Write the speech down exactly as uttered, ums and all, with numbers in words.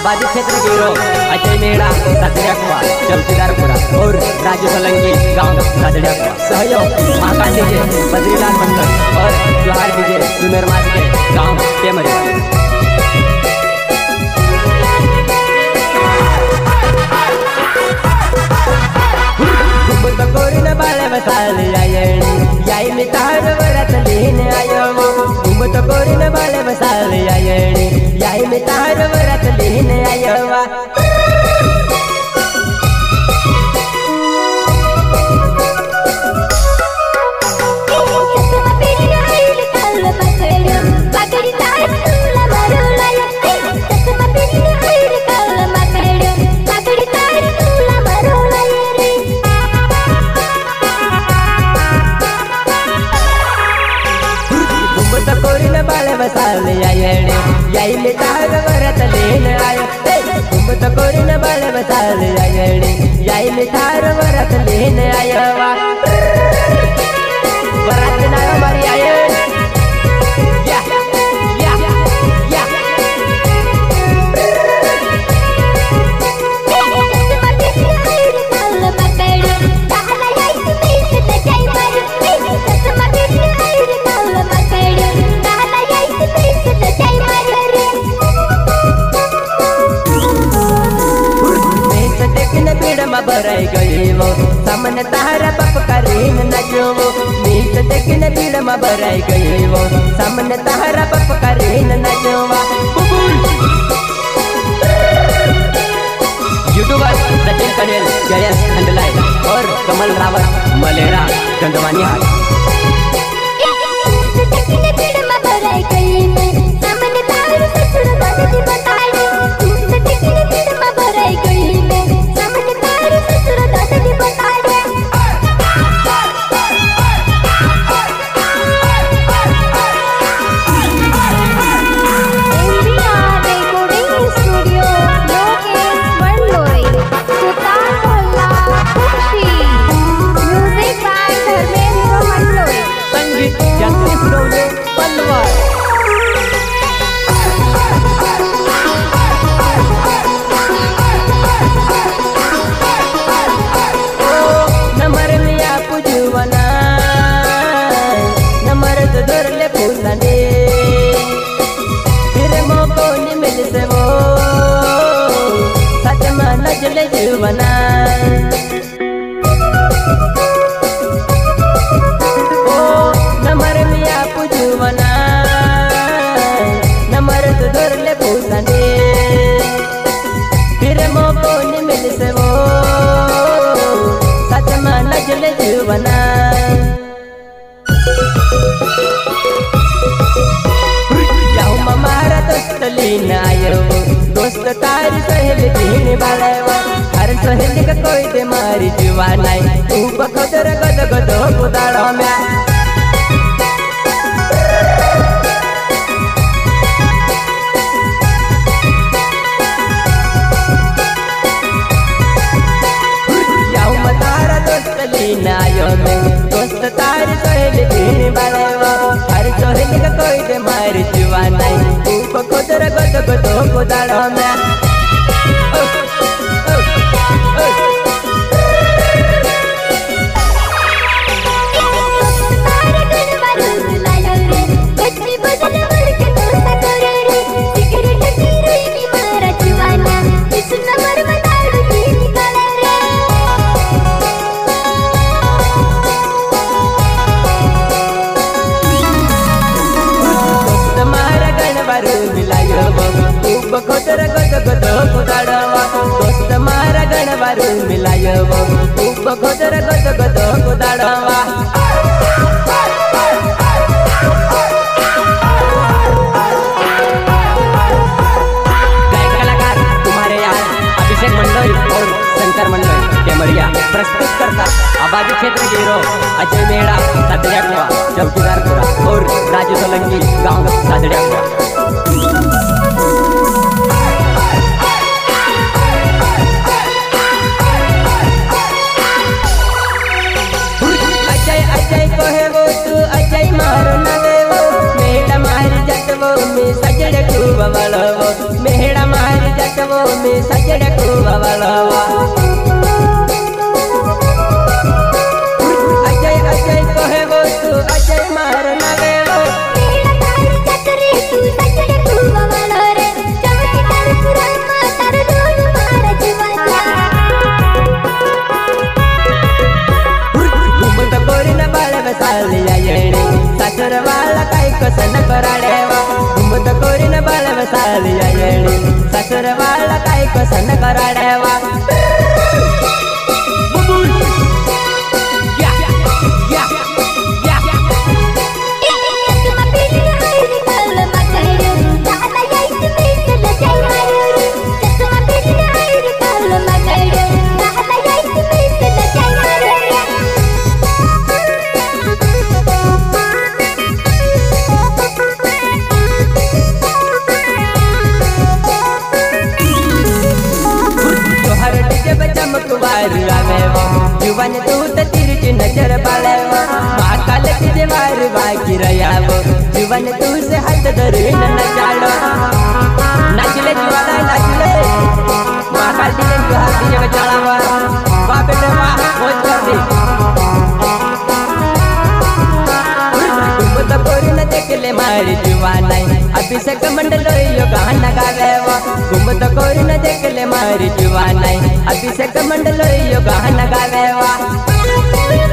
आबादी क्षेत्र हीरो अजय मेहड़ा सादड़िया कुआ चौकीदारपुरा और राजू सोलंकी गांव सादड़िया कुआ सहयोग महाकाल डीजे बद्रीलाल मंडल और जोहार डीजे सुमेर मास के गांव टेमरिया। बाळे बसाले आयणी याई मी तार वरात लीन आयो घुमत कोरीन बाळे बसाले आयणी याई मी तार वरात लीन आयो वा बसाले आयणे याई मी तार वरात लीन आयो घुमत कोरीन बाळे बसाले आयणे याई मी तार वरात लीन आयो वा वरात ना मारी आयण या या या बराई गई वो सामने तारा पप करीन नजो मीत देखने भीड़ में बराई गई वो सामने तारा पप करीन नजो यूट्यूबर सचिन कनेल जयस खंडलाई और कमल रावत मलेरा गंदवानी हाथ जीवना ओ नमर मिया पुजुवना नमर तो धरले पूसने फिर मोको नि मिल से वो सच में नजले जीवना जाऊ ममारा दोस्त लीन आयो दोस्त तारी सहेली दीन बाळवा हर सहेली का कोई दे मारी जीवा नहीं तू बखोदर गद गद कुदाड़ो म्या जाऊ मतारा दोस्त लीन आयो मैं दोस्त तारी सहेली दीन बाळवा हर सहेली का कोई दे मारी जीवा नहीं तू बखोदर गद गद कुदाड़ो म्या बखोदर गद गद कुदाड़वा दोस्त मारा गणवारू मिलायो तू बखोदर गद गद कुदाड़वा गायक कलाकार तुम्हारे यार अभिषेक मंडल और शंकर मंडल टेमरिया प्रस्तुत करता आबादी क्षेत्र हीरो अजय मेहड़ा सादड़िया कुआ चौकीदारपुरा और राजू सोलंकी गांव सादड़िया कुआ। अजय को है वो तू अजय मारो नवे वो मेहड़ा मारी जट वो में सजड़ खूब वालो वो मेहड़ा मारी जट वो सजड़ कुआ वालवा अजय अजय कहे वो तू अजय मार नगे वो मेरा तार चतरे तू सजड़ कुआ वाला रे चमत्कार पुराण मातर दोन मार जीवाचा घुमत कोरी न बाळ बसालिया येणे सासर वाला काय कसन कराडेवा घुमत कोरी न बाळ बसालिया येणे सासर वाला काय कसन कराडेवा जुवान तू त तिरची नजर बाळवा महाकाल तुझे वार बाकी रयाव जुवान तू से हात धरून नचालो नाचले जुवाला नाचले महाकाल तुझे तू हात तुझे बचाळावा वा बेटे वा मोज कर दे घुमत कोरीन देखले मारी जुवान अभिषेक मंडल यो गाना गावेवा घुमत कोरीन देखले मारी जुवान अभिषेक मंडल यो गाना गावेवा